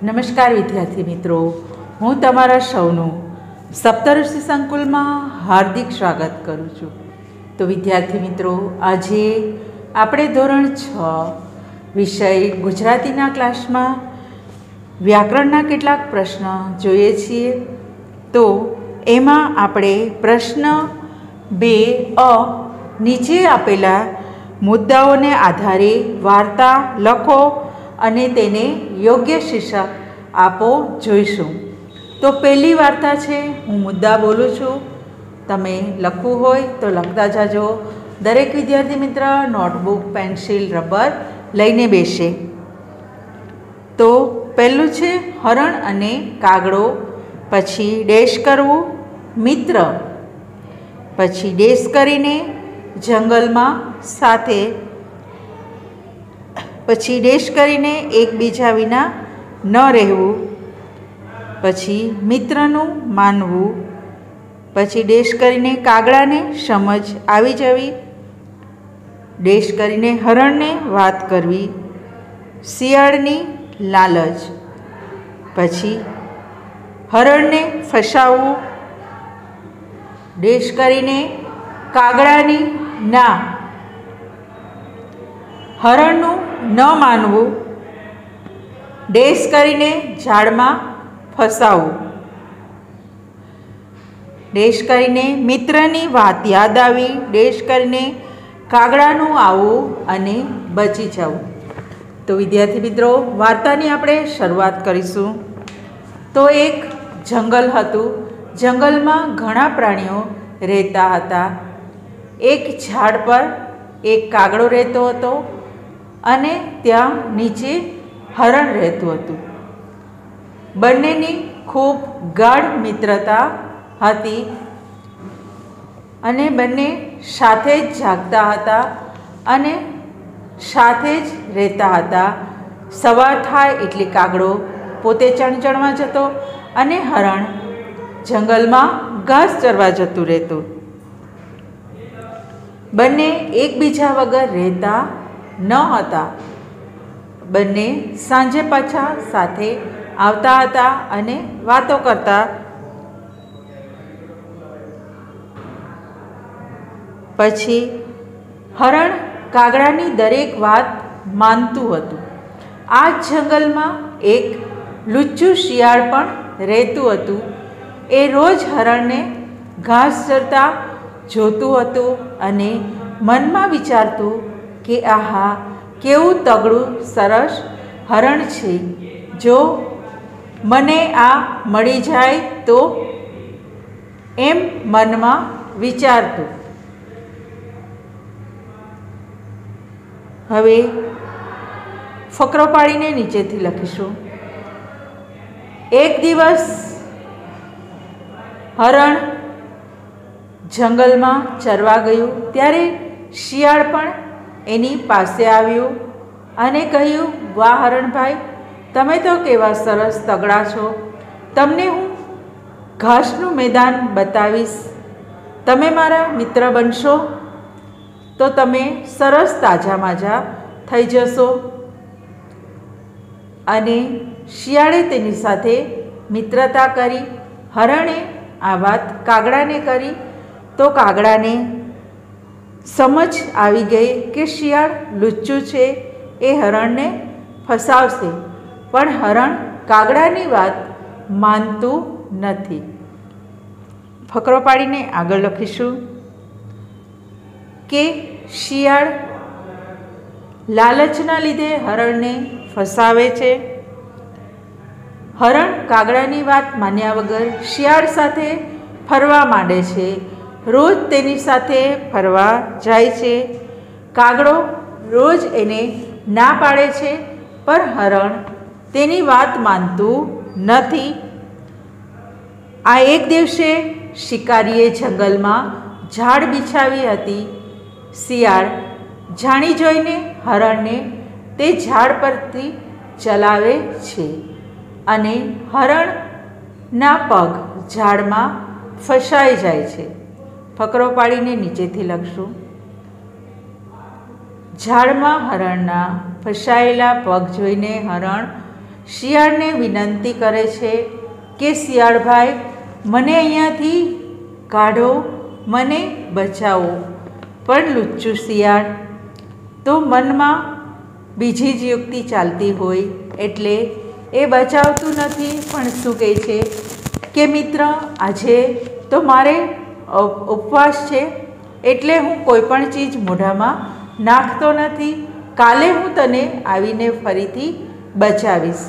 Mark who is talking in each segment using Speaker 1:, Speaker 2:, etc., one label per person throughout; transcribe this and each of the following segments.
Speaker 1: નમસ્કાર વિદ્યાર્થી મિત્રો, હું તમારા સૌનું સપ્તઋષિ સંકુલમાં હાર્દિક સ્વાગત કરું છું. તો વિદ્યાર્થી મિત્રો, આજે આપણે ધોરણ 6 વિષય ગુજરાતીના ક્લાસમાં વ્યાકરણના કેટલાક પ્રશ્ન જોઈએ છીએ. તો એમાં આપણે પ્રશ્ન 2 નીચે આપેલા મુદ્દાઓને આધારે વાર્તા લખો અને તેને યોગ્ય શીર્ષક આપો જોઈશું. તો પહેલી વાર્તા છે, હું મુદ્દા બોલું છું, તમે લખવું હોય તો લખતા જાજો. દરેક વિદ્યાર્થી મિત્ર નોટબુક, પેન્સિલ, રબર લઈને બેસે. તો પહેલું છે હરણ અને કાગડો, પછી ડેશ કરવું મિત્ર, પછી ડેશ કરીને જંગલમાં સાથે, પછી ડેશ કરીને એકબીજા વિના ન રહેવું, પછી મિત્રનું માનવું, પછી ડેશ કરીને કાગડાને સમજ આવી જવી, ડેશ કરીને હરણને વાત કરવી, શિયાળની લાલચ, પછી હરણને ફસાવવું, ડેશ કરીને કાગડાની ના, હરણનું ન માનવું, ડેશ કરીને ઝાડમાં ફસાવવું, ડેશ કરીને મિત્રની વાત યાદ આવી, ડેશ કરીને કાગડાનું આવવું અને બચી જવું. તો વિદ્યાર્થી મિત્રો, વાર્તાની આપણે શરૂઆત કરીશું. તો એક જંગલ હતું. જંગલમાં ઘણા પ્રાણીઓ રહેતા હતા. એક ઝાડ પર એક કાગડો રહેતો હતો અને ત્યાં નીચે હરણ રહેતું હતું. બંનેની ખૂબ ગાઢ મિત્રતા હતી અને બંને સાથે જ જાગતા હતા અને સાથે જ રહેતા હતા. સવાર થાય એટલે કાગડો પોતે ચણચણમાં જતો અને હરણ જંગલમાં ઘાસ ચરવા જતું રહેતું. બંને એકબીજા વગર રહેતા ન હતા. બંને સાંજે પાછા સાથે આવતા હતા અને વાતો કરતા. પછી હરણ કાગડાની દરેક વાત માનતું હતું. આ જંગલમાં એક લુચ્ચું શિયાળ પણ રહેતું હતું. એ રોજ હરણને ઘાસ ચરતા જોતું હતું અને મનમાં વિચારતું કે આહા, કેવું તગડું સરસ હરણ છે, જો મને આ મળી જાય તો, એમ મનમાં વિચારતું. હવે ફકરો પાડીને નીચેથી લખીશું. એક દિવસ હરણ જંગલમાં ચરવા ગયું ત્યારે શિયાળ પણ એની પાસે આવ્યું અને કહ્યું, વાહ હરણભાઈ, તમે તો કેવા સરસ તગડા છો. તમને હું ઘાસનું મેદાન બતાવીશ. તમે મારા મિત્ર બનશો તો તમે સરસ તાજા માજા થઈ જશો. અને શિયાળે તેની સાથે મિત્રતા કરી. હરણે આ વાત કાગડાને કરી તો કાગડાને સમજ આવી ગઈ કે શિયાળ લુચ્ચું છે, એ હરણને ફસાવશે. પણ હરણ કાગડાની વાત માનતું નથી. ફકરો પાડીને આગળ લખીશું કે શિયાળ લાલચના લીધે હરણને ફસાવે છે. હરણ કાગડાની વાત માન્યા વગર શિયાળ સાથે ફરવા માંડે છે. રોજ તેની સાથે ફરવા જાય છે. કાગડો રોજ એને ના પાડે છે, પણ હરણ તેની વાત માનતું નથી. આ એક દિવસે શિકારીએ જંગલમાં ઝાડ બિછાવી હતી. શિયાળ જાણી જોઈને હરણને તે ઝાડ પરથી ચલાવે છે અને હરણના પગ ઝાડમાં ફસાઈ જાય છે. ફકરો પાડીને નીચેથી લખશું. ઝાડમાં હરણના ફસાયેલા પગ જોઈને હરણ શિયાળને વિનંતી કરે છે કે શિયાળભાઈ, મને અહીંયાથી કાઢો, મને બચાવો. પણ લુચ્ચું શિયાળ તો મનમાં બીજી જ યુક્તિ ચાલતી હોય એટલે એ બચાવતું નથી, પણ શું કહે છે કે મિત્ર, આજે તો મારે ઉપવાસ છે એટલે હું કોઈ પણ ચીજ મોઢામાં નાખતો નથી. કાલે હું તને આવીને ફરીથી બચાવીશ.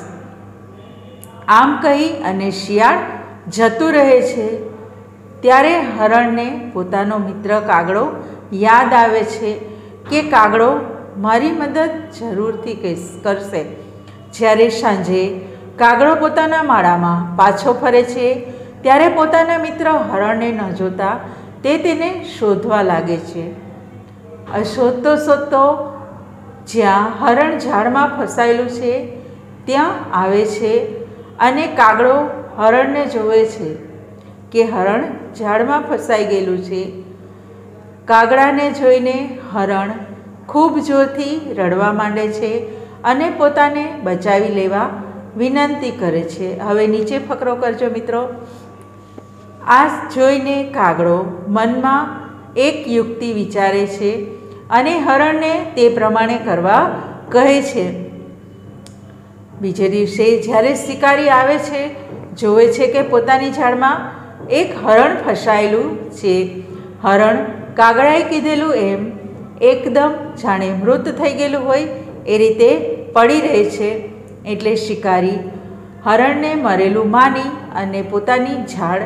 Speaker 1: આમ કહી અને શિયાળ જતું રહે છે. ત્યારે હરણને પોતાનો મિત્ર કાગડો યાદ આવે છે કે કાગડો મારી મદદ જરૂરથી કરશે. જ્યારે સાંજે કાગડો પોતાના માળામાં પાછો ફરે છે ત્યારે પોતાના મિત્ર હરણને ન જોતા તે તેને શોધવા લાગે છે. શોધતો શોધતો જ્યાં હરણ ઝાડમાં ફસાયેલું છે ત્યાં આવે છે અને કાગડો હરણને જોવે છે કે હરણ ઝાડમાં ફસાઈ ગયેલું છે. કાગડાને જોઈને હરણ ખૂબ જોરથી રડવા માંડે છે અને પોતાને બચાવી લેવા વિનંતી કરે છે. હવે નીચે ફકરો કરજો મિત્રો. આ જોઈને કાગડો મનમાં એક યુક્તિ વિચારે છે અને હરણને તે પ્રમાણે કરવા કહે છે. બીજે દિવસે જ્યારે શિકારી આવે છે, જોવે છે કે પોતાની ઝાડમાં એક હરણ ફસાયેલું છે. હરણ કાગડાએ કીધેલું એમ એકદમ જાણે મૃત થઈ ગયેલું હોય એ રીતે પડી રહે છે. એટલે શિકારી હરણને મરેલું માની અને પોતાની ઝાડ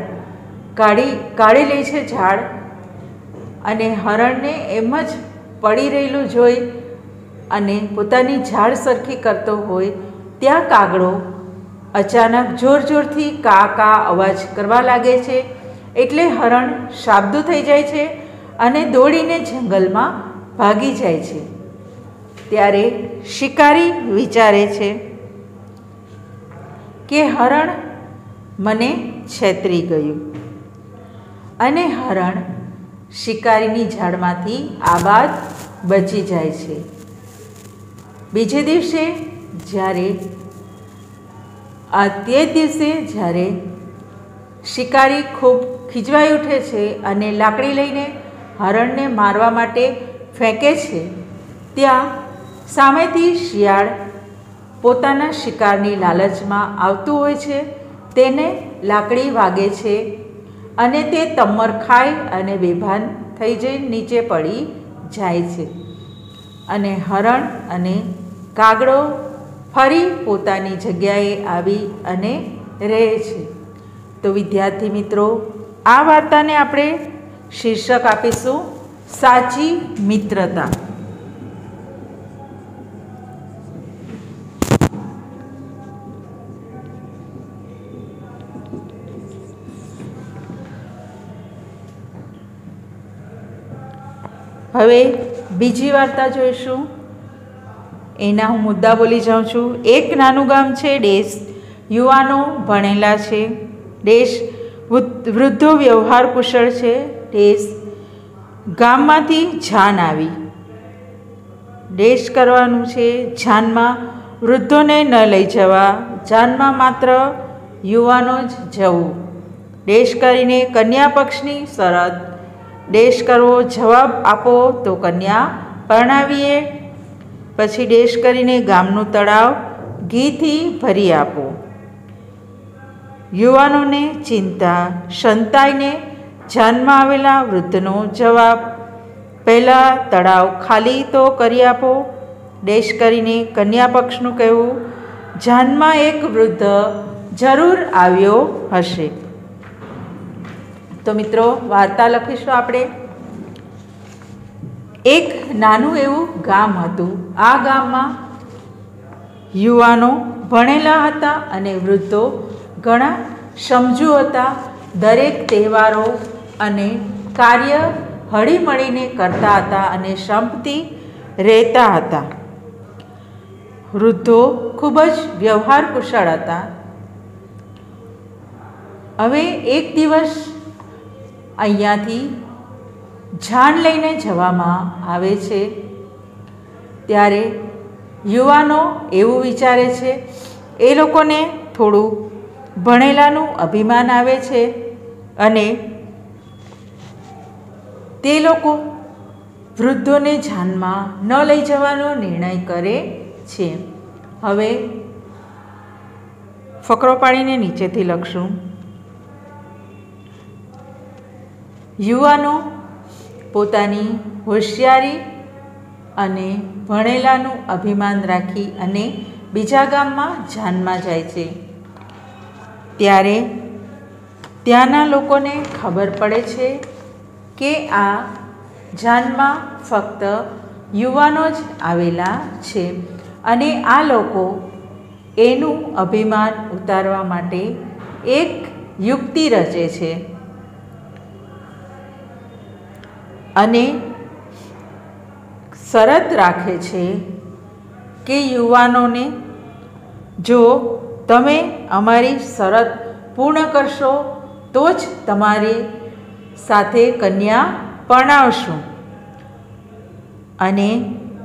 Speaker 1: કાઢી લે છે ઝાડ, અને હરણને એમ જ પડી રહેલું જોઈ અને પોતાની ઝાડ સરખી કરતો હોય ત્યાં કાગડો અચાનક જોર જોરથી કા કા અવાજ કરવા લાગે છે. એટલે હરણ શાબ્દું થઈ જાય છે અને દોડીને જંગલમાં ભાગી જાય છે. ત્યારે શિકારી વિચારે છે કે હરણ મને છેતરી ગયું, અને હરણ શિકારીની ઝાડમાંથી આબાદ બચી જાય છે. બીજે દિવસે જ્યારે શિકારી ખૂબ ખીજવાઈ ઉઠે છે અને લાકડી લઈને હરણને મારવા માટે ફેંકે છે, ત્યાં સામેથી શિયાળ પોતાના શિકારની લાલચમાં આવતું હોય છે. તેને લાકડી વાગે છે અને તે તમ્મર ખાઈ અને બેભાન થઈ જઈ નીચે પડી જાય છે. અને હરણ અને કાગડો ફરી પોતાની જગ્યાએ આવી અને રહે છે. તો વિદ્યાર્થી મિત્રો, આ વાર્તાને આપણે શીર્ષક આપીશું સાચી મિત્રતા. હવે બીજી વાર્તા જોઈશું. એના હું મુદ્દા બોલી જાઉં છું. એક નાનું ગામ છે. દેશ યુવાનો ભણેલા છે. દેશ વૃદ્ધો વ્યવહાર કુશળ છે. દેશ ગામમાંથી જાન આવી. દેશ કરવાનું છે. જાનમાં વૃદ્ધોને ન લઈ જવા, જાનમાં માત્ર યુવાનો જ જવું. દેશ કરીને કન્યા પક્ષની શરત. દેશ કરવો, જવાબ આપો તો કન્યા પરણાવીએ. પછી દેશ કરીને ગામનું તળાવ ઘીથી ભરી આપો. યુવાનોને ચિંતા, સંતાઈને જાનમાં આવેલા વૃદ્ધનો જવાબ, પહેલાં તળાવ ખાલી તો કરી આપો. દેશ કરીને કન્યા પક્ષનું કહેવું, જાનમાં એક વૃદ્ધ જરૂર આવ્યો હશે. તો મિત્રો, વાર્તા લખીશું આપણે. એક નાનું એવું ગામ હતું. આ ગામમાં યુવાનો ભણેલા હતા અને વૃદ્ધો ઘણા સમજુ હતા. દરેક તહેવારો અને કાર્ય હળીમળીને કરતા હતા અને સંપથી રહેતા હતા. વૃદ્ધો ખૂબ જ વ્યવહાર કુશળ હતા. હવે એક દિવસ અહીંયાથી જાન લઈને જવામાં આવે છે. ત્યારે યુવાનો એવું વિચારે છે એ લોકોને થોડું ભણેલાનું અભિમાન આવે છે અને તે લોકો વૃદ્ધોને જાનમાં ન લઈ જવાનો નિર્ણય કરે છે. હવે ફકરો પાડીને નીચેથી લખશું. યુવાનો પોતાની હોશિયારી અને ભણેલાનું અભિમાન રાખી અને બીજા ગામમાં જાનમાં જાય છે. ત્યારે ત્યાંના લોકોને ખબર પડે છે કે આ જાનમાં ફક્ત યુવાનો જ આવેલા છે અને આ લોકો એનું અભિમાન ઉતારવા માટે એક યુક્તિ રચે છે અને શરત રાખે છે કે યુવાનોને, જો તમે અમારી શરત પૂર્ણ કરશો તો જ તમારી સાથે કન્યા પરણાવશું. અને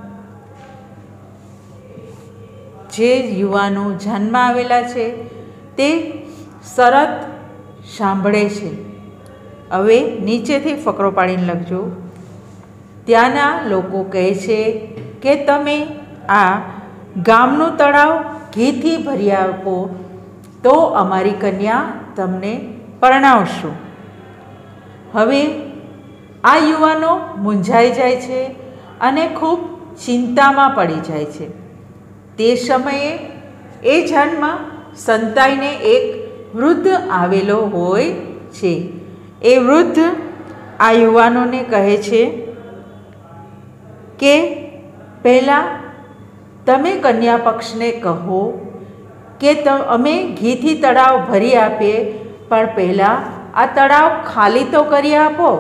Speaker 1: જે યુવાનો જાનમાં આવેલા છે તે શરત સાંભળે છે. હવે નીચેથી ફકરો પાડીને લખજો. ત્યાંના લોકો કહે છે કે તમે આ ગામનું તળાવ ઘીથી ભરી આપો તો અમારી કન્યા તમને પરણાવશું. હવે આ યુવાનો મૂંઝાઈ જાય છે અને ખૂબ ચિંતામાં પડી જાય છે. તે સમયે એ જાનમાં સંતાઈને એક વૃદ્ધ આવેલો હોય છે. એ વૃદ્ધ આ યુવાનોને કહે છે કે પહેલાં તમે કન્યા પક્ષને કહો કે અમે ઘીથી તળાવ ભરી આપીએ, પણ પહેલાં આ તળાવ ખાલી તો કરી આપો.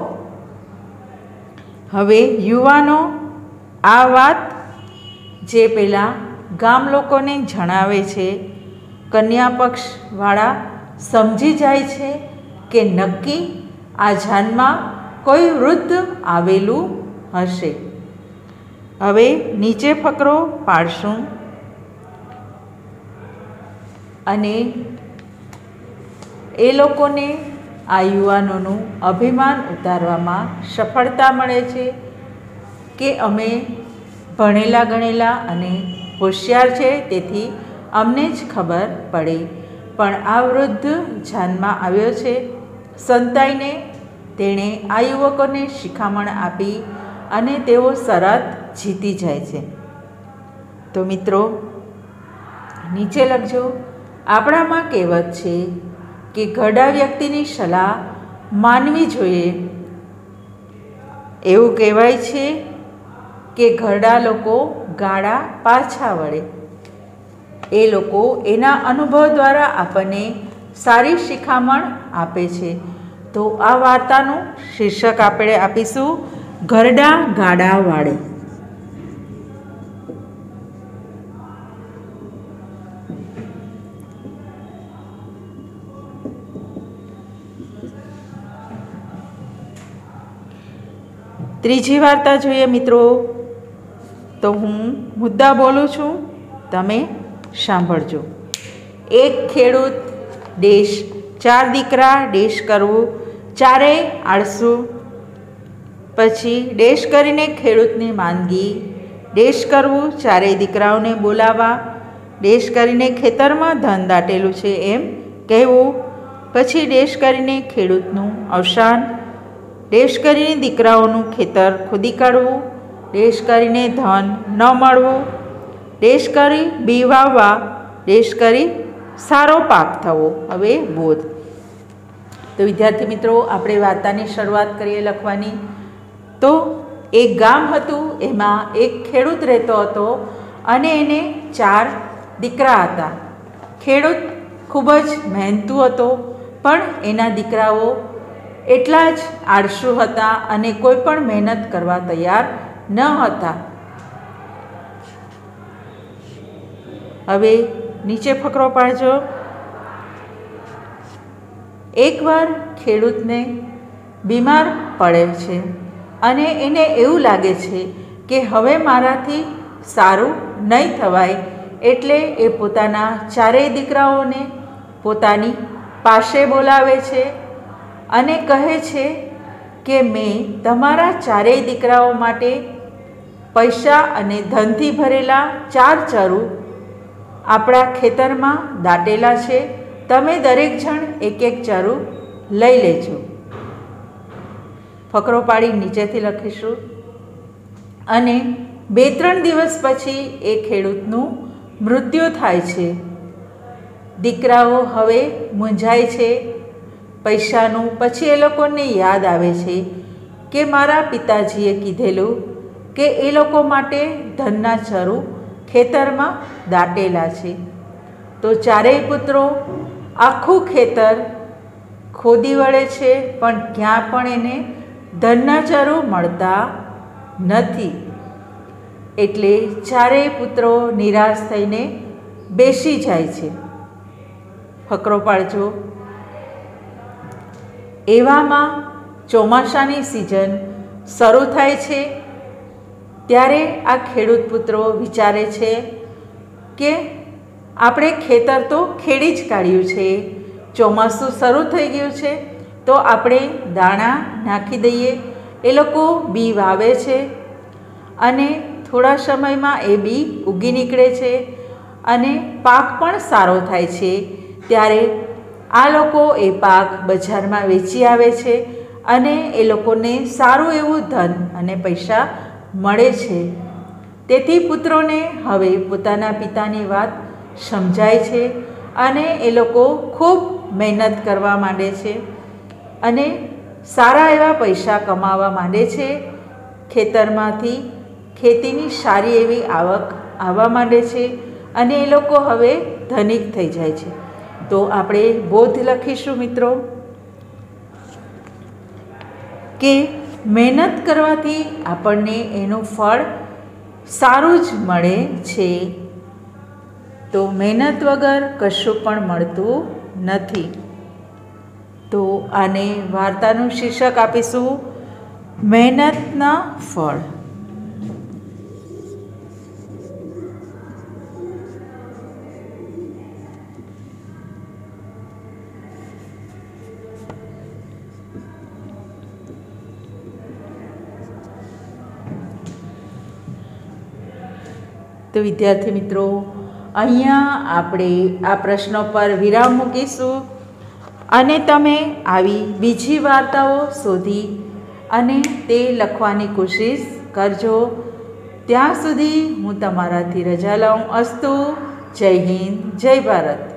Speaker 1: હવે યુવાનો આ વાત જે પહેલાં ગામ લોકોને જણાવે છે, કન્યા પક્ષવાળા સમજી જાય છે કે નક્કી આ જાનમાં કોઈ વૃદ્ધ આવેલું હશે. હવે નીચે ફકરો પાડશું અને એ લોકોને આ યુવાનોનું અભિમાન ઉતારવામાં સફળતા મળે છે કે અમે ભણેલા ગણેલા અને હોશિયાર છે, તેથી અમને જ ખબર પડે. પણ આ વૃદ્ધ જાનમાં આવ્યો છે. સંતાઈને તેણે આ યુવકોને શિખામણ આપી અને તેઓ શરત જીતી જાય છે. તો મિત્રો નીચે લખજો. આપણામાં કહેવત છે કે ઘરડા વ્યક્તિની સલાહ માનવી જોઈએ. એવું કહેવાય છે કે ઘરડા લોકો ગાડા પાછા વળે. એ લોકો એના અનુભવ દ્વારા આપણને સારી શિખામણ આપે છે. તો આ વાર્તાનું શીર્ષક આપણે આપીશું ઘરડા ગાડા વાળે. ત્રીજી વાર્તા જોઈએ મિત્રો. તો હું મુદ્દા બોલું છું, તમે સાંભળજો. એક ખેડૂત દેશ, ચાર દીકરા દેશ કરવું, ચારેય આળસુ. પછી દેશ કરીને ખેડૂતની માંદગી, દેશ કરવું, ચારેય દીકરાઓને બોલાવવા, દેશ કરીને ખેતરમાં ધન દાટેલું છે એમ કહેવું. પછી દેશ કરીને ખેડૂતનું અવસાન, દેશ કરીને દીકરાઓનું ખેતર ખોદી કાઢવું, દેશ કરીને ધન ન મળવું, દેશ કરી બી વાવવા, દેશ કરી સારો પાક થવો. હવે બોધ. તો વિદ્યાર્થી મિત્રો, આપણે વાર્તાની શરૂઆત કરીએ લખવાની. તો એક ગામ હતું, એમાં એક ખેડૂત રહેતો હતો અને એને 4 દીકરા હતા. ખેડૂત ખૂબ જ મહેનતુ હતો, પણ એના દીકરાઓ એટલા જ આળસુ હતા અને કોઈ પણ મહેનત કરવા તૈયાર ન હતા. હવે નીચે ફકરો પાડજો. એકવાર ખેડૂતને બીમાર પડે છે અને એને એવું લાગે છે કે હવે મારાથી સારું નહીં થવાય, એટલે એ પોતાના ચારેય દીકરાઓને પોતાની પાસે બોલાવે છે અને કહે છે કે મેં તમારા ચારેય દીકરાઓ માટે પૈસા અને ધનથી ભરેલા 4 ચરુ આપણા ખેતરમાં દાટેલા છે, તમે દરેક જણ એક એક ચરુ લઈ લેજો. ફકરો પાડી નીચેથી લખીશું. અને 2-3 દિવસ પછી એ ખેડૂતનું મૃત્યુ થાય છે. દીકરાઓ હવે મૂંઝાય છે પૈસાનું. પછી એ લોકોને યાદ આવે છે કે મારા પિતાજીએ કીધેલું કે એ લોકો માટે ધનના ચરુ ખેતરમાં દાટેલા છે. તો ચારેય પુત્રો આખું ખેતર ખોદી વળે છે, પણ ક્યાં પણ એને ધનના ચરુ મળતા નથી. એટલે ચારેય પુત્રો નિરાશ થઈને બેસી જાય છે. ફકરો પાડજો. એવામાં ચોમાસાની સિઝન શરૂ થાય છે. ત્યારે આ ખેડૂત પુત્રો વિચારે છે કે આપણે ખેતર તો ખેડી જ કાઢ્યું છે, ચોમાસું શરૂ થઈ ગયું છે તો આપણે દાણા નાખી દઈએ. એ લોકો બી વાવે છે અને થોડા સમયમાં એ બી ઉગી નીકળે છે અને પાક પણ સારો થાય છે. ત્યારે આ લોકો એ પાક બજારમાં વેચી આવે છે અને એ લોકોને સારું એવું ધન અને પૈસા મળે છે. તેથી પુત્રોને હવે પોતાના પિતાની વાત સમજાય છે અને એ લોકો ખૂબ મહેનત કરવા માંડે છે અને સારા એવા પૈસા કમાવા માંડે છે. ખેતરમાંથી ખેતીની સારી એવી આવક આવવા માંડે છે અને એ લોકો હવે ધનિક થઈ જાય છે. તો આપણે બોધ લખીશું મિત્રો કે મહેનત કરવાથી આપણને એનું ફળ સારું જ મળે છે. તો મહેનત વગર કશું પણ મળતું નથી. તો આને વાર્તાનું શીર્ષક આપીશું મહેનતના ફળ. તો વિદ્યાર્થી મિત્રો, અહીંયા આપણે આ પ્રશ્નો પર વિરામ મૂકીશું અને તમે આવી બીજી વાર્તાઓ શોધી અને તે લખવાની કોશિશ કરજો. ત્યાં સુધી હું તમારાથી રજા લઉં. અસ્તુ. જય હિન્દ, જય ભારત.